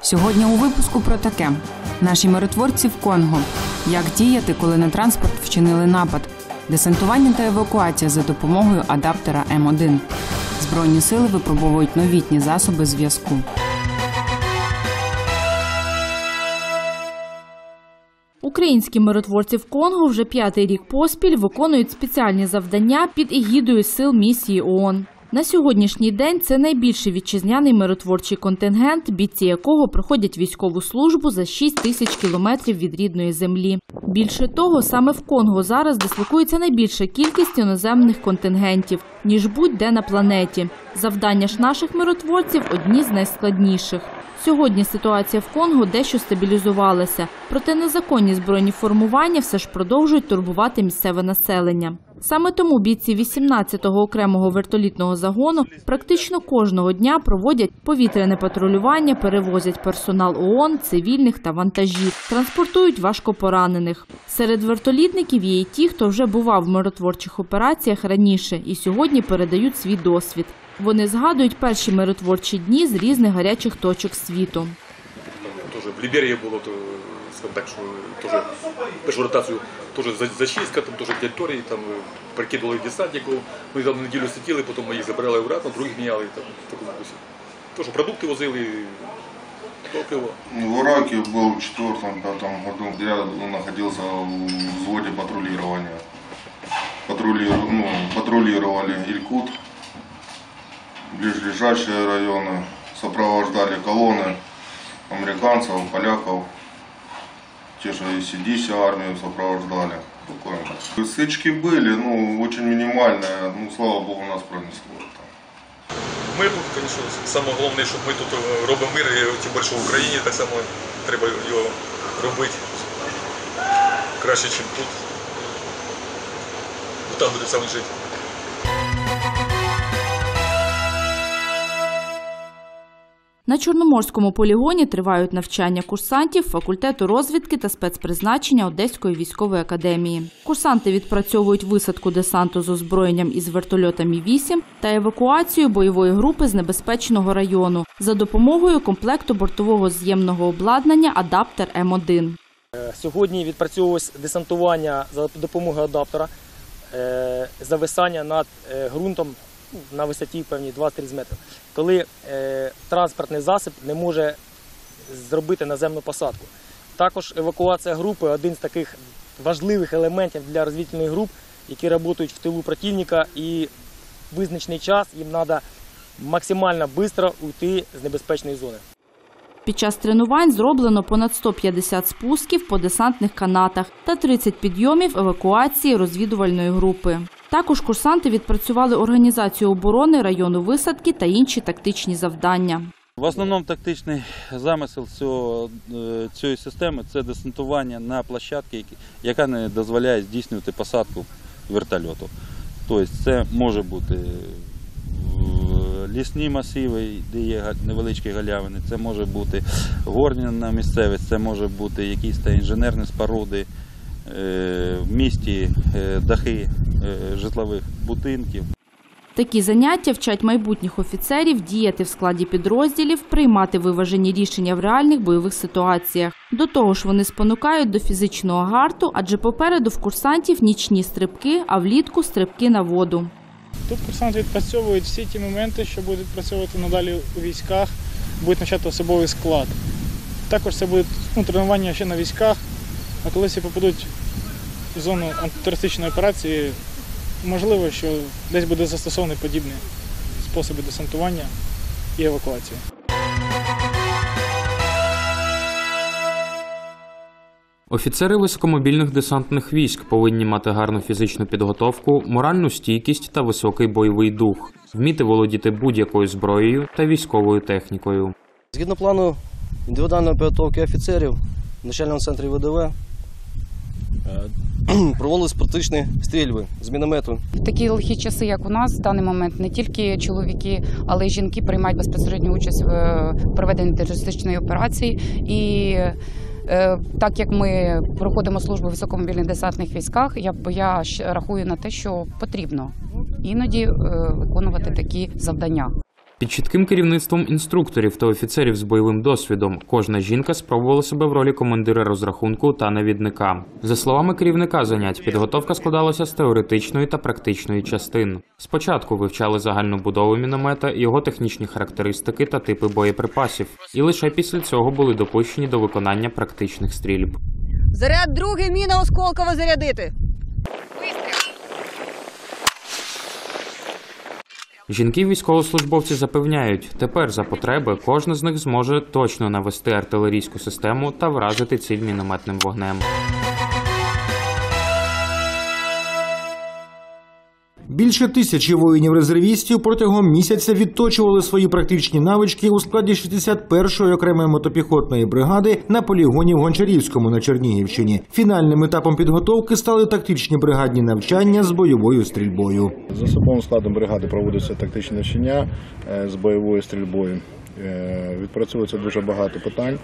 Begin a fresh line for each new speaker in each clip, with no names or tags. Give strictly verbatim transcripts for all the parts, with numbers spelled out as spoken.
Сьогодні у випуску про таке. Наші миротворці в Конго. Як діяти, коли на транспорт вчинили напад? Десантування та евакуація за допомогою адаптера М один. Збройні сили випробовують новітні засоби зв'язку.
Українські миротворці в Конго вже п'ятий рік поспіль виконують спеціальні завдання під егідою сил місії ООН. На сьогоднішній день це найбільший вітчизняний миротворчий контингент, бійці якого проходять військову службу за шість тисяч кілометрів від рідної землі. Більше того, саме в Конго зараз дислокується найбільша кількість іноземних контингентів, ніж будь-де на планеті. Завдання ж наших миротворців – одні з найскладніших. Сьогодні ситуація в Конго дещо стабілізувалася, проте незаконні збройні формування все ж продовжують турбувати місцеве населення. Саме тому бійці вісімнадцятого окремого вертолітного загону практично кожного дня проводять повітряне патрулювання, перевозять персонал ООН, цивільних та вантажі, транспортують важкопоранених. Серед вертолітників є і ті, хто вже бував в миротворчих операціях раніше і сьогодні передають свій досвід. Вони згадують перші миротворчі дні з різних гарячих точок світу.
В Ліберії було, так, що теж першу ротацію теж зачистка, там теж території, там прикидували десантників, ми там неділю сиділи, потім ми їх забирали обратно, других міняли, там, в такому дусі. Теж продукти возили, топливо.
В Ираке был в четвертом-пятом году, я находился в взводе патрулирования. Патрули, ну, патрулировали Илькут, ближайшие районы, сопровождали колонны американцев, поляков, те же и си ди си армию сопровождали. Стычки были, ну, очень минимальные, ну, слава Богу, нас пронесло.
Мир тут, звісно, саме головне, що ми тут робимо мир, і тим більше в Україні так само треба його робити краще, ніж тут. Там буде саме жити.
На Чорноморському полігоні тривають навчання курсантів факультету розвідки та спецпризначення Одеської військової академії. Курсанти відпрацьовують висадку десанту з озброєнням із вертольота Мі вісім та евакуацію бойової групи з небезпечного району за допомогою комплекту бортового з'ємного обладнання адаптер М один.
Сьогодні відпрацьовується десантування за допомогою адаптера, зависання над ґрунтом на висоті певні два-три метри, коли е, транспортний засіб не може зробити наземну посадку. Також евакуація групи – один з таких важливих елементів для розвідувальних груп, які працюють в тилу противника, і в визначений час їм треба максимально швидко уйти з небезпечної зони.
Під час тренувань зроблено понад сто п'ятдесят спусків по десантних канатах та тридцять підйомів евакуації розвідувальної групи. Також курсанти відпрацювали організацію оборони району висадки та інші тактичні завдання.
В основному тактичний замисел цього, цієї системи – це десантування на площадці, яка не дозволяє здійснювати посадку вертольоту. Тобто це може бути лісні масиви, де є невеличкі галявини, це може бути горна місцевість, це може бути якісь та інженерні споруди, в місті дахи житлових будинків.
Такі заняття вчать майбутніх офіцерів діяти в складі підрозділів, приймати виважені рішення в реальних бойових ситуаціях. До того ж, вони спонукають до фізичного гарту, адже попереду в курсантів нічні стрибки, а влітку стрибки на воду.
Тут курсанти відпрацьовують всі ті моменти, що будуть працювати надалі у військах, будуть навчати особовий склад. Також це буде ну, тренування ще на військах, а коли всі попадуть в зону антитерористичної операції, можливо, що десь буде застосований подібні способи десантування і евакуації.
Офіцери високомобільних десантних військ повинні мати гарну фізичну підготовку, моральну стійкість та високий бойовий дух, вміти володіти будь-якою зброєю та військовою технікою.
Згідно плану індивідуальної підготовки офіцерів в навчальному центрі В Д В проводились практичні стрільби з міномету.
В такі лихі часи, як у нас, в даний момент не тільки чоловіки, але й жінки приймають безпосередню участь в проведенні терористичної операції. І так як ми проходимо службу в високомобільних десантних військах, я, я рахую на те, що потрібно іноді виконувати такі завдання.
Під чітким керівництвом інструкторів та офіцерів з бойовим досвідом кожна жінка спробувала себе в ролі командира розрахунку та навідника. За словами керівника занять, підготовка складалася з теоретичної та практичної частин. Спочатку вивчали загальну будову міномета, його технічні характеристики та типи боєприпасів. І лише після цього були допущені до виконання практичних стрільб.
Заряд другий, міна осколкова зарядити.
Жінки-військовослужбовці запевняють, тепер за потреби кожна з них зможе точно навести артилерійську систему та вразити ціль мінометним вогнем.
Більше тисячі воїнів-резервістів протягом місяця відточували свої практичні навички у складі шістдесят першої окремої мотопіхотної бригади на полігоні в Гончарівському на Чернігівщині. Фінальним етапом підготовки стали тактичні бригадні навчання з бойовою стрільбою.
За особовим складом бригади проводяться тактичні навчання з бойовою стрільбою. Відпрацьовується дуже багато питань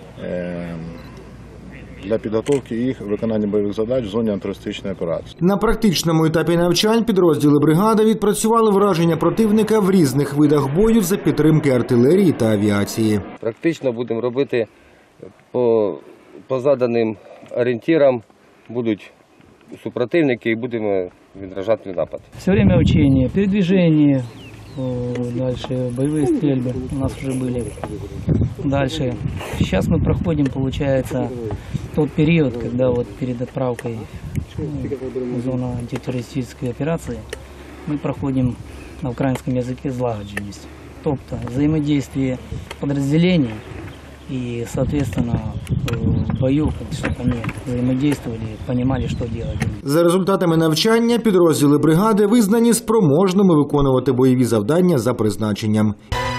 для підготовки їх виконання бойових задач в зоні антитерористичної операції.
На практичному етапі навчань підрозділи бригади відпрацювали враження противника в різних видах бою за підтримки артилерії та авіації.
Практично будемо робити по, по заданим орієнтирам, будуть супротивники і будемо відражати напад.
Все время учения, передвижение, дальше боевые стрельбы у нас уже были. Дальше. Сейчас мы проходим, получается, тот период, когда вот перед отправкой в зону антитеррористической операции мы проходим на украинском языке злагодженность. Тобто взаимодействие подразделений и, соответственно, в бою, чтобы они взаимодействовали, понимали, что делать.
За результатами навчання підрозділи бригади визнані спроможними виконувати бойові завдання за призначенням.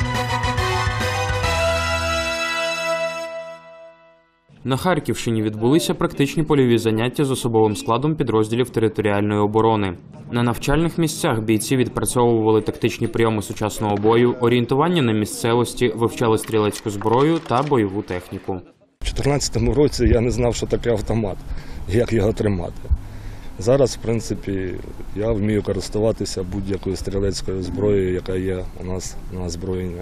На Харківщині відбулися практичні польові заняття з особовим складом підрозділів територіальної оборони. На навчальних місцях бійці відпрацьовували тактичні прийоми сучасного бою, орієнтування на місцевості, вивчали стрілецьку зброю та бойову техніку.
У дві тисячі чотирнадцятому році я не знав, що таке автомат, як його тримати. Зараз, в принципі, я вмію користуватися будь-якою стрілецькою зброєю, яка є у нас на озброєнні.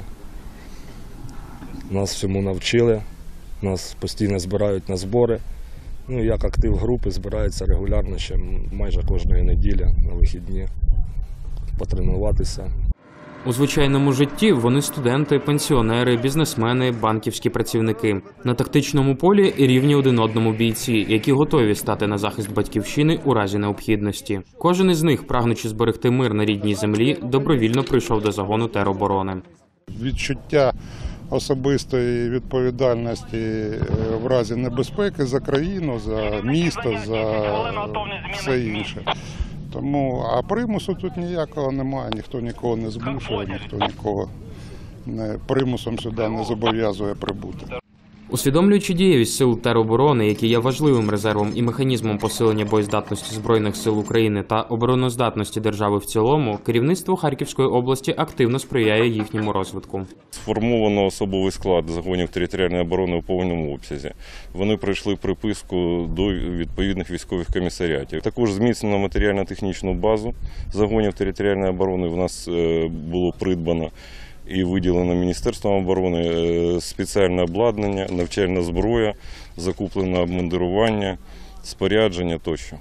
Нас всьому навчили. Нас постійно збирають на збори. Ну, як актив групи збирається регулярно ще майже кожної неділі на вихідні потренуватися.
У звичайному житті вони студенти, пенсіонери, бізнесмени, банківські працівники. На тактичному полі рівні один одному бійці, які готові стати на захист батьківщини у разі необхідності. Кожен із них, прагнучи зберегти мир на рідній землі, добровільно прийшов до загону тероборони.
Відчуття особистої відповідальності в разі небезпеки за країну, за місто, за все інше. Тому, а примусу тут ніякого немає, ніхто нікого не змушує, ніхто нікого не, примусом сюди не зобов'язує прибути.
Усвідомлюючи дієвість сил тероборони, які є важливим резервом і механізмом посилення боєздатності Збройних сил України та обороноздатності держави в цілому, керівництво Харківської області активно сприяє їхньому розвитку.
Сформовано особовий склад загонів територіальної оборони у повному обсязі. Вони пройшли приписку до відповідних військових комісаріатів. Також зміцнено матеріально-технічну базу загонів територіальної оборони в нас було придбано і виділено Міністерством оборони спеціальне обладнання, навчальна зброя, закуплене обмундирування, спорядження тощо.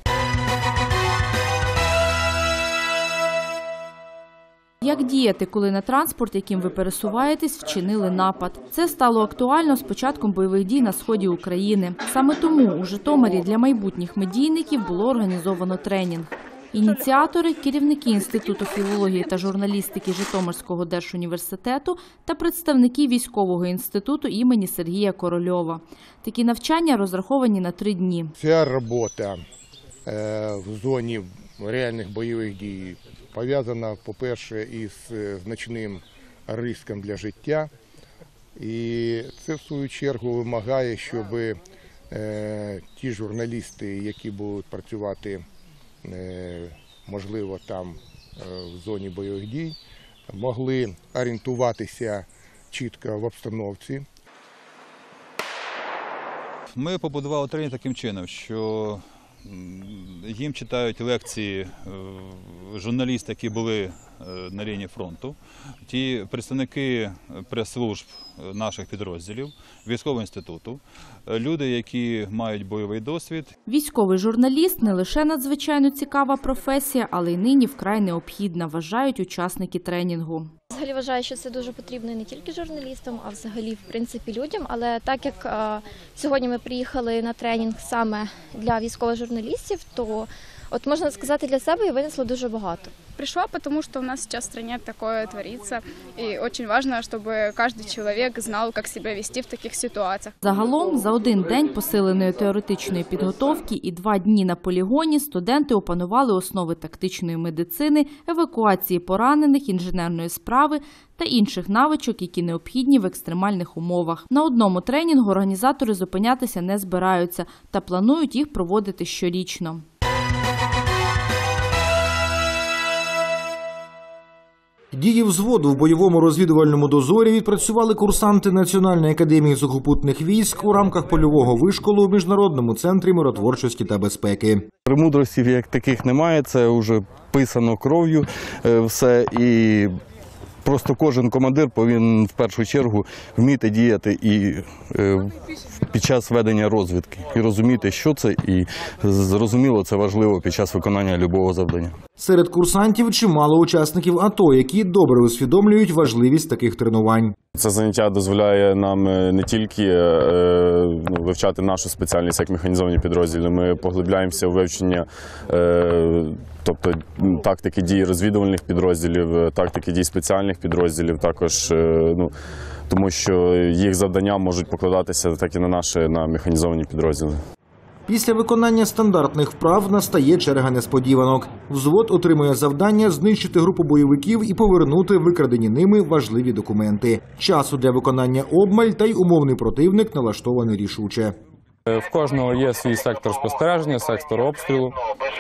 Як діяти, коли на транспорт, яким ви пересуваєтесь, вчинили напад? Це стало актуально з початком бойових дій на сході України. Саме тому у Житомирі для майбутніх медійників було організовано тренінг. Ініціатори – керівники Інституту філології та журналістики Житомирського держуніверситету та представники Військового інституту імені Сергія Корольова. Такі навчання розраховані на три дні.
Ця робота в зоні реальних бойових дій пов'язана, по-перше, із значним ризиком для життя. І це, в свою чергу, вимагає, щоб ті журналісти, які будуть працювати можливо, там в зоні бойових дій, могли орієнтуватися чітко в обстановці.
Ми побудували тренінг таким чином, що їм читають лекції журналісти, які були на лінії фронту, ті представники прес-служб наших підрозділів, військового інституту, люди, які мають бойовий досвід.
Військовий журналіст – не лише надзвичайно цікава професія, але й нині вкрай необхідна, вважають учасники тренінгу.
Взагалі вважаю, що це дуже потрібно не тільки журналістам, а взагалі, в принципі, людям. Але так як а, сьогодні ми приїхали на тренінг саме для військових журналістів, то от можна сказати, для себе я винесла дуже багато.
Пришла, потому что у нас сейчас в стране такое творится, и очень важно, чтобы каждый человек знал, как себя вести в таких ситуациях.
Загалом, за один день посиленої теоретичної підготовки і два дні на полігоні студенти опанували основи тактичної медицини, евакуації поранених, інженерної справи та інших навичок, які необхідні в екстремальних умовах. На одному тренінгу організатори зупинятися не збираються та планують їх проводити щорічно.
Дії взводу в бойовому розвідувальному дозорі відпрацювали курсанти Національної академії сухопутних військ у рамках польового вишколу у Міжнародному центрі миротворчості та безпеки.
Премудростів як таких немає, це вже писано кров'ю все, і просто кожен командир повинен в першу чергу вміти діяти і під час ведення розвідки, і розуміти, що це, і зрозуміло, це важливо під час виконання будь-якого завдання.
Серед курсантів чимало учасників АТО, які добре усвідомлюють важливість таких тренувань.
Це заняття дозволяє нам не тільки е, ну, вивчати нашу спеціальність як механізовані підрозділи, ми поглибляємося у вивчення е, тобто, тактики дій розвідувальних підрозділів, тактики дій спеціальних підрозділів, також, е, ну, тому що їх завдання можуть покладатися так і на наші на механізовані підрозділи.
Після виконання стандартних вправ настає черга несподіванок. Взвод отримує завдання знищити групу бойовиків і повернути викрадені ними важливі документи. Часу для виконання обмаль, та й умовний противник налаштований рішуче.
В кожного є свій сектор спостереження, сектор обстрілу.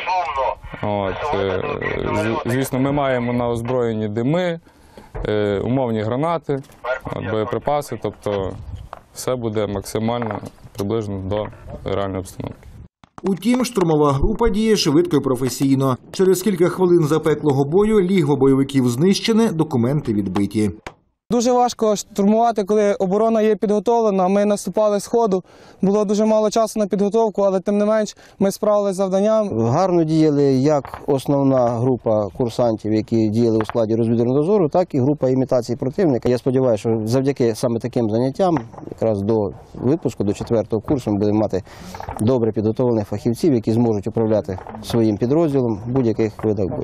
От, звісно, ми маємо на озброєнні дими, умовні гранати, боєприпаси, тобто все буде максимально приближно до реальної обстановки.
Утім, штурмова група діє швидко і професійно. Через кілька хвилин запеклого бою лігво бойовиків знищене, документи відбиті.
Дуже важко штурмувати, коли оборона є підготовлена. Ми наступали з ходу, було дуже мало часу на підготовку, але тим не менш ми справилися з завданням.
Гарно діяли як основна група курсантів, які діяли у складі розвідувального дозору, так і група імітації противника. Я сподіваюся, що завдяки саме таким заняттям, якраз до випуску, до четвертого курсу, ми будемо мати добре підготовлених фахівців, які зможуть управляти своїм підрозділом в будь-яких видах бою.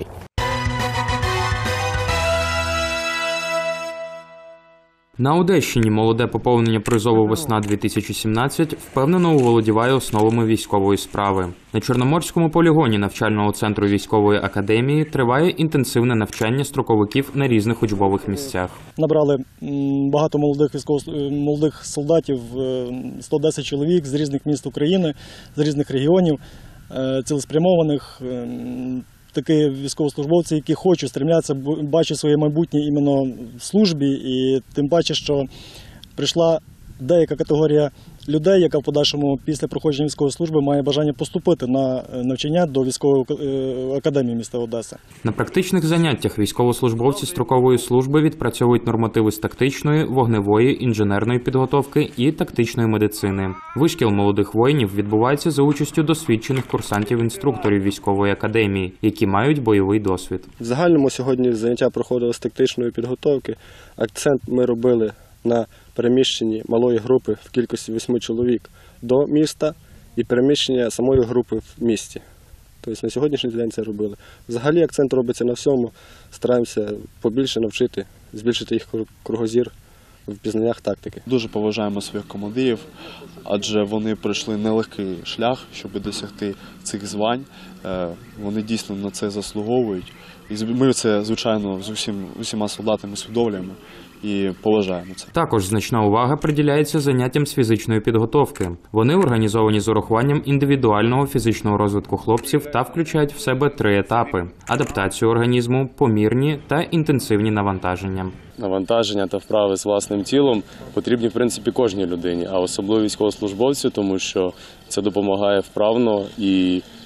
На Одещині молоде поповнення призову «Весна-дві тисячі сімнадцять» впевнено оволодіває основами військової справи. На Чорноморському полігоні навчального центру військової академії триває інтенсивне навчання строковиків на різних учбових місцях.
Набрали багато молодих військових молодих солдатів, сто десять чоловік з різних міст України, з різних регіонів, цілеспрямованих. Такі військовослужбовці, які хочуть, стремляться, бачать своє майбутнє іменно в службі, і тим паче, що прийшла деяка категорія людей, яка в подальшому після проходження військової служби має бажання поступити на навчання до військової академії міста Одеси.
На практичних заняттях військовослужбовці строкової служби відпрацьовують нормативи з тактичної, вогневої, інженерної підготовки і тактичної медицини. Вишкіл молодих воїнів відбувається за участю досвідчених курсантів-інструкторів військової академії, які мають бойовий досвід.
В загальному сьогодні заняття проходили з тактичної підготовки. Акцент ми робили на переміщенні малої групи в кількості восьми чоловік до міста і переміщення самої групи в місті. Тобто на сьогоднішній день це робили. Взагалі акцент робиться на всьому, стараємося побільше навчити, збільшити їх кругозір в пізнаннях тактики.
Дуже поважаємо своїх командирів, адже вони пройшли нелегкий шлях, щоб досягти цих звань. Вони дійсно на це заслуговують. І ми це, звичайно, з усім, усіма солдатами усвідомлюємо і поважаємо це.
Також значна увага приділяється заняттям з фізичної підготовки. Вони організовані з урахуванням індивідуального фізичного розвитку хлопців та включають в себе три етапи – адаптацію організму, помірні та інтенсивні навантаження.
Навантаження та вправи з власним тілом потрібні, в принципі, кожній людині, а особливо військовослужбовцю, тому що це допомагає вправно і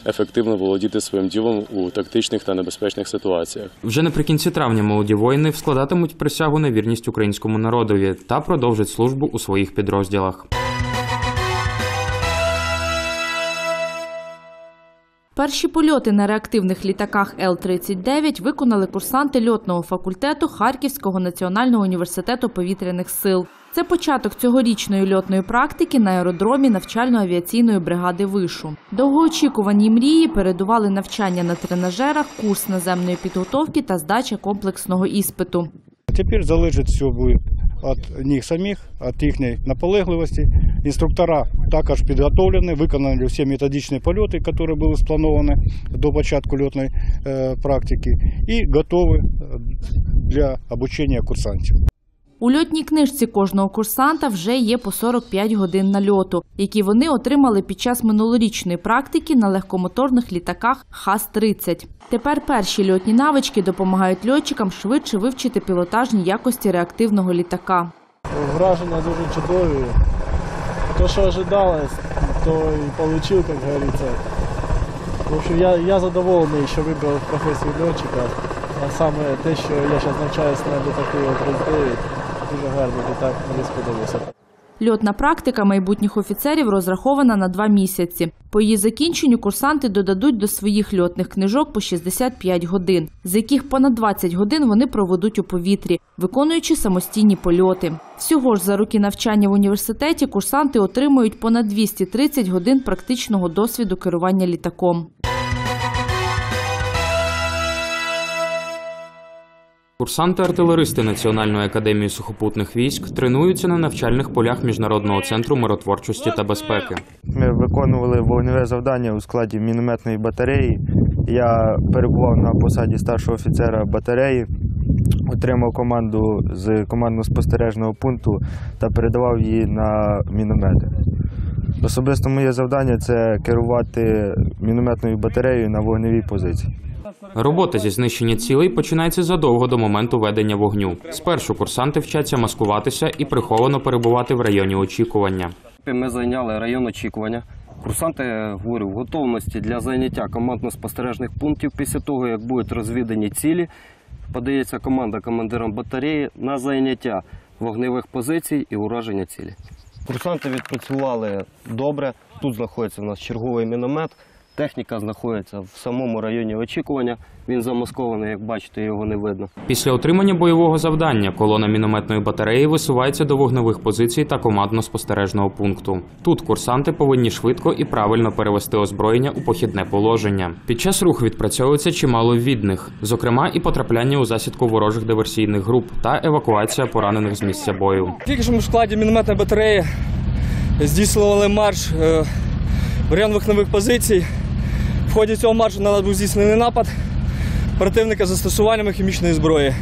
ефективно володіти своїм ділом у тактичних та небезпечних ситуаціях.
Вже наприкінці травня молоді воїни складатимуть присягу на вірність українському народові та продовжать службу у своїх підрозділах.
Перші польоти на реактивних літаках Ел тридцять дев'ять виконали курсанти льотного факультету Харківського національного університету повітряних сил. Це початок цьогорічної льотної практики на аеродромі навчально-авіаційної бригади вишу. Довгоочікувані мрії передували навчання на тренажерах, курс наземної підготовки та здача комплексного іспиту.
Тепер залежить все буде від них самих, від їхньої наполегливості. Інструктора також підготовлені, виконали всі методичні польоти, які були сплановані до початку льотної практики, і готові для обучення курсантів.
У льотній книжці кожного курсанта вже є по сорок п'ять годин нальоту, які вони отримали під час минулорічної практики на легкомоторних літаках Хас тридцять. Тепер перші льотні навички допомагають льотчикам швидше вивчити пілотажні якості реактивного літака.
Враження дуже чудові. То, що очікувалось, то і отримав, як говориться. В общем, я, я задоволений, що вибрав професію льотчика. А саме те, що я зараз навчаюся на літаку Ел тридцять дев'ять, дуже гарний літак, мені сподобався.
Льотна практика майбутніх офіцерів розрахована на два місяці. По її закінченню курсанти додадуть до своїх льотних книжок по шістдесят п'ять годин, з яких понад двадцять годин вони проведуть у повітрі, виконуючи самостійні польоти. Всього ж за роки навчання в університеті курсанти отримують понад двісті тридцять годин практичного досвіду керування літаком.
Курсанти-артилеристи Національної академії сухопутних військ тренуються на навчальних полях Міжнародного центру миротворчості та безпеки.
Ми виконували вогневе завдання у складі мінометної батареї. Я перебував на посаді старшого офіцера батареї, отримав команду з командно-спостережного пункту та передавав її на міномети. Особисто моє завдання – це керувати мінометною батареєю на вогневій позиції.
Робота зі знищення цілей починається задовго до моменту ведення вогню. Спершу курсанти вчаться маскуватися і приховано перебувати в районі очікування.
Ми зайняли район очікування. Курсанти, говорю, в готовності для зайняття командно-спостережних пунктів. Після того, як будуть розвідані цілі, подається команда командирам батареї на зайняття вогневих позицій і ураження цілі. Курсанти відпрацювали добре. Тут знаходиться у нас черговий міномет. Техніка знаходиться в самому районі очікування. Він замаскований, як бачите, його не видно.
Після отримання бойового завдання колона мінометної батареї висувається до вогневих позицій та командно-спостережного пункту. Тут курсанти повинні швидко і правильно перевести озброєння у похідне положення. Під час руху відпрацьовується чимало відних, зокрема і потрапляння у засідку ворожих диверсійних груп та евакуація поранених з місця бою.
Тільки що ми в складі мінометної батареї здійснювали марш в район вогневих позицій. В ході цього маршу на нас був здійснений напад противника з застосуванням хімічної зброї.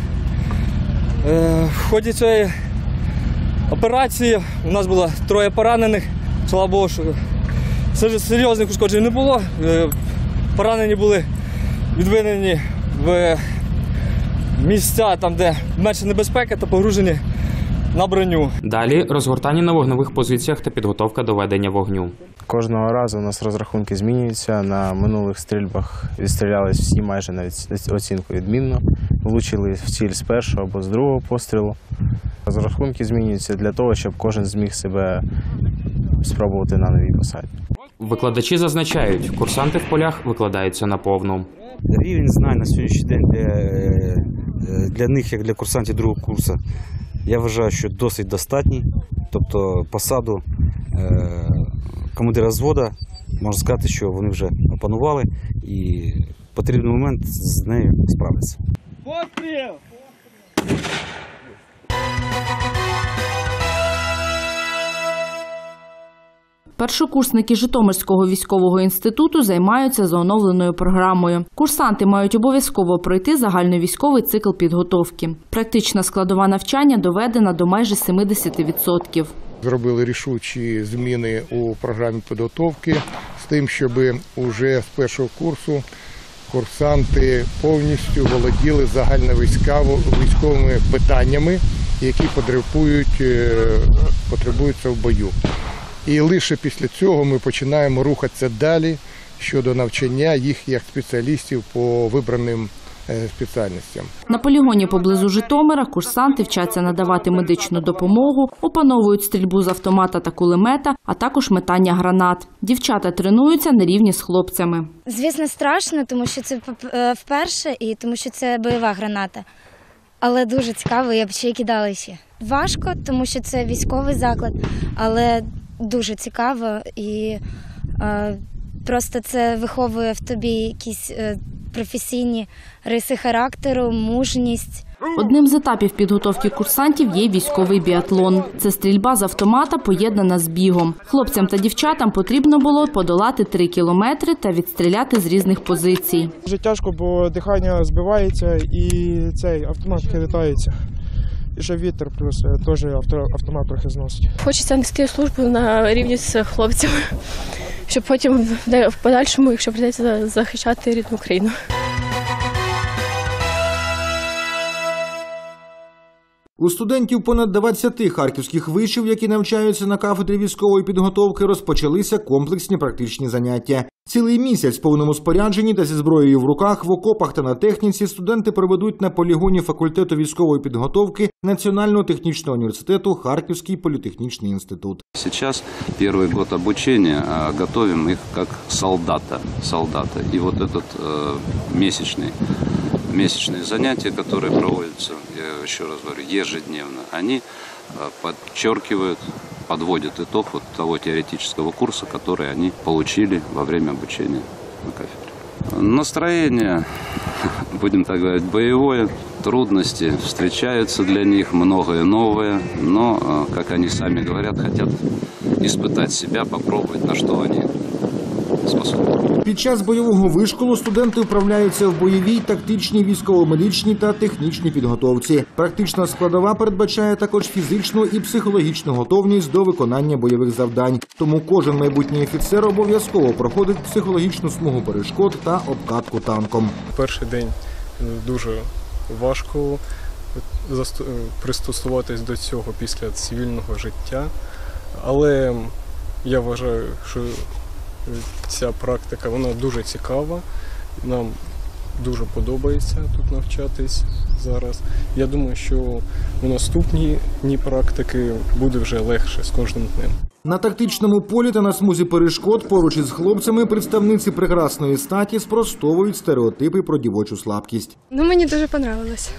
В ході цієї операції у нас було троє поранених. Слава Богу, що серйозних ушкоджень не було. Поранені були відведені в місця, там, де менше небезпеки, та погружені на броню.
Далі розгортання на вогневих позиціях та підготовка до ведення вогню.
Кожного разу у нас розрахунки змінюються. На минулих стрільбах відстрілялись всі майже на оцінку відмінно. Влучили в ціль з першого або з другого пострілу. Розрахунки змінюються для того, щоб кожен зміг себе спробувати на новій посаді.
Викладачі зазначають, курсанти в полях викладаються наповну.
Рівень знань на сьогоднішній день для, для них, як для курсантів другого курсу, я вважаю, що досить достатній. Тобто посаду командира взводу, можна сказати, що вони вже опанували і в потрібний момент з нею справляться.
Постріл!
Першокурсники Житомирського військового інституту займаються за оновленою програмою. Курсанти мають обов'язково пройти загальновійськовий цикл підготовки. Практична складова навчання доведена до майже сімдесят відсотків.
Зробили рішучі зміни у програмі підготовки з тим, щоб уже з першого курсу курсанти повністю володіли загальновійськовими питаннями, які потребують, потребуються в бою. І лише після цього ми починаємо рухатися далі щодо навчання їх як спеціалістів по вибраним спеціальностям.
На полігоні поблизу Житомира курсанти вчаться надавати медичну допомогу, опановують стрільбу з автомата та кулемета, а також метання гранат. Дівчата тренуються на рівні з хлопцями.
Звісно, страшно, тому що це вперше і тому що це бойова граната. Але дуже цікаво, я б ще й кидала ще. Важко, тому що це військовий заклад, але дуже цікаво і е, просто це виховує в тобі якісь е, професійні риси характеру, мужність.
Одним з етапів підготовки курсантів є військовий біатлон. Це стрільба з автомата, поєднана з бігом. Хлопцям та дівчатам потрібно було подолати три кілометри та відстріляти з різних позицій.
Дуже тяжко, бо дихання збивається і цей автомат хилитається. І ще вітер, плюс теж автомат трохи зносить.
Хочеться нести службу на рівні з хлопцями, щоб потім в подальшому, якщо прийдеться, захищати рідну країну.
У студентів понад двадцяти харківських вишів, які навчаються на кафедрі військової підготовки, розпочалися комплексні практичні заняття. Цілий місяць в повному спорядженні та зі зброєю в руках, в окопах та на техніці студенти проведуть на полігоні факультету військової підготовки Національного технічного університету Харківський політехнічний інститут.
Сейчас первый год обучения готовим их как солдата. солдата. И вот этот э, месячный, месячные занятия, которые проводятся, я еще раз говорю, ежедневно, они подчеркивают, подводят итог вот того теоретического курса, который они получили во время обучения на кафедре. Настроение, будем так говорить, боевое, трудности встречаются для них, многое новое, но, как они сами говорят, хотят испытать себя, попробовать, на что они способны.
Під час бойового вишколу студенти вправляються в бойовій, тактичній, військово-медичній та технічній підготовці. Практична складова передбачає також фізичну і психологічну готовність до виконання бойових завдань. Тому кожен майбутній офіцер обов'язково проходить психологічну смугу перешкод та обкатку танком.
Перший день дуже важко пристосуватись до цього після цивільного життя, але я вважаю, що ця практика, вона дуже цікава, нам дуже подобається тут навчатись зараз. Я думаю, що у наступні дні практики буде вже легше з кожним днем.
На тактичному полі та на смузі перешкод поруч із хлопцями представниці прекрасної статі спростовують стереотипи про дівочу слабкість.
Ну, мені дуже понравилось.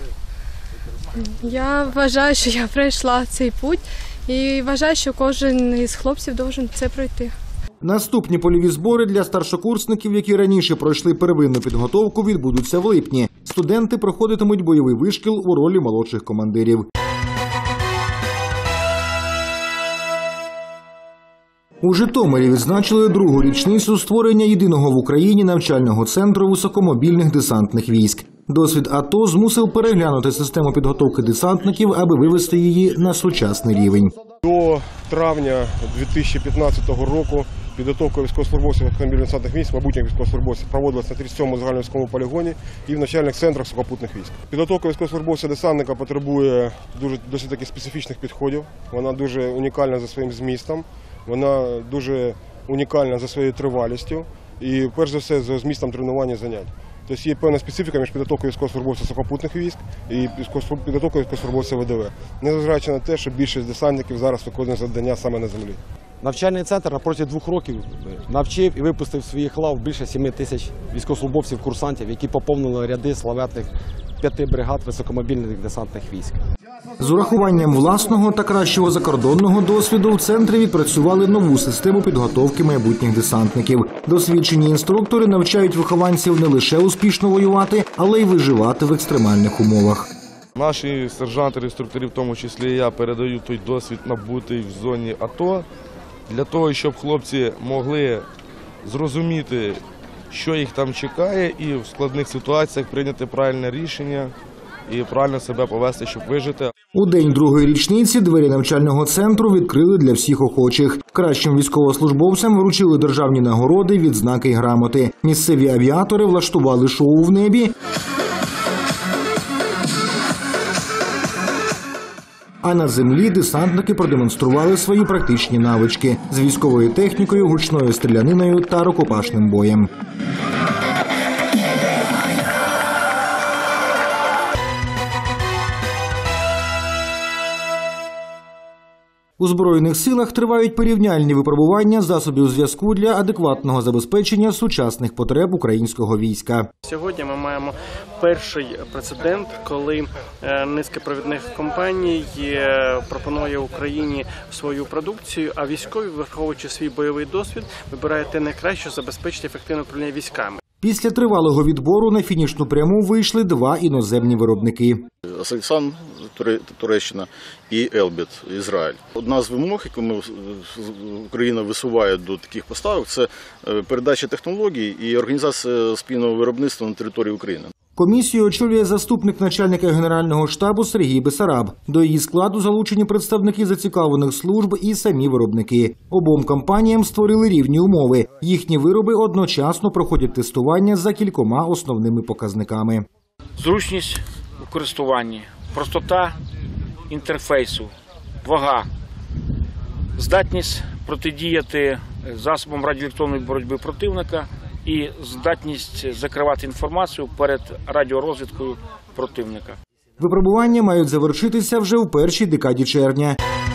Я вважаю, що я пройшла цей путь і вважаю, що кожен із хлопців повинен це пройти.
Наступні польові збори для старшокурсників, які раніше пройшли первинну підготовку, відбудуться в липні. Студенти проходитимуть бойовий вишкіл у ролі молодших командирів. У Житомирі відзначили другу річницю створення єдиного в Україні навчального центру високомобільних десантних військ. Досвід АТО змусив переглянути систему підготовки десантників, аби вивести її на сучасний рівень.
До травня дві тисячі п'ятнадцятого року підготовка військовослужбовців високомобільних десантних військ, майбутніх військовослужбовців, проводилася на тридцять сьомому загальновійськовому полігоні і в навчальних центрах сухопутних військ. Підготовка військовослужбовця-десантника потребує дуже досить таки специфічних підходів. Вона дуже унікальна за своїм змістом, вона дуже унікальна за своєю тривалістю і, перш за все, за змістом тренування занять. Тобто є певна специфіка між підготовкою військовослужбовців сухопутних військ і підготовкою військовослужбовців ВДВ. Незважаючи на те, що більшість десантників зараз виконує завдання саме на землі.
Навчальний центр протягом двох років навчив і випустив в своїх лав більше семи тисяч військовослужбовців-курсантів, які поповнили ряди славетних п'яти бригад високомобільних десантних військ.
З урахуванням власного та кращого закордонного досвіду в центрі відпрацювали нову систему підготовки майбутніх десантників. Досвідчені інструктори навчають вихованців не лише успішно воювати, але й виживати в екстремальних умовах.
Наші сержанти, інструктори, в тому числі я, передають той досвід, набутий в зоні АТО, для того, щоб хлопці могли зрозуміти, що їх там чекає, і в складних ситуаціях прийняти правильне рішення і правильно себе повести, щоб вижити.
У день другої річниці двері навчального центру відкрили для всіх охочих. Кращим військовослужбовцям вручили державні нагороди, відзнаки й грамоти. Місцеві авіатори влаштували шоу в небі. А на землі десантники продемонстрували свої практичні навички з військовою технікою, гучною стріляниною та рукопашним боєм. У Збройних силах тривають порівняльні випробування засобів зв'язку для адекватного забезпечення сучасних потреб українського війська.
Сьогодні ми маємо перший прецедент, коли низка провідних компаній пропонує Україні свою продукцію, а військові, враховуючи свій бойовий досвід, вибирають те найкраще, що забезпечить ефективне управління військами.
Після тривалого відбору на фінішну пряму вийшли два іноземні виробники.
Аселсан, Туреччина і Елбіт, Ізраїль. Одна з вимог, яку ми, Україна висуває до таких поставок, це передача технологій і організація спільного виробництва на території України.
Комісію очолює заступник начальника Генерального штабу Сергій Бесараб. До її складу залучені представники зацікавлених служб і самі виробники. Обом компаніям створили рівні умови. Їхні вироби одночасно проходять тестування за кількома основними показниками.
Зручність у користуванні, простота інтерфейсу, вага, здатність протидіяти засобам радіоелектронної боротьби противника і здатність закривати інформацію перед радіорозвідкою противника.
Випробування мають завершитися вже у першій декаді червня.